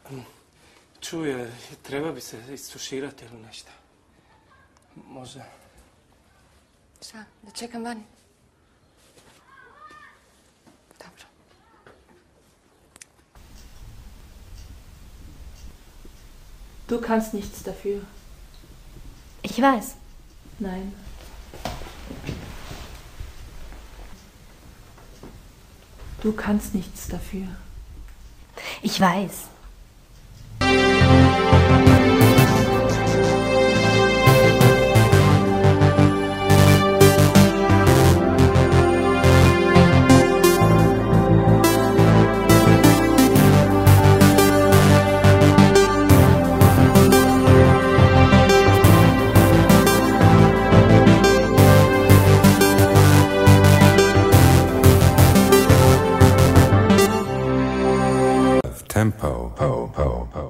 Čuje, treba bi se istuširati ili nešto. Može. Šta, da čekam vani? Dobro. Du kannst nichts dafür. Ich weiß. Nein. Du kannst nichts dafür. Ich weiß. Tempo.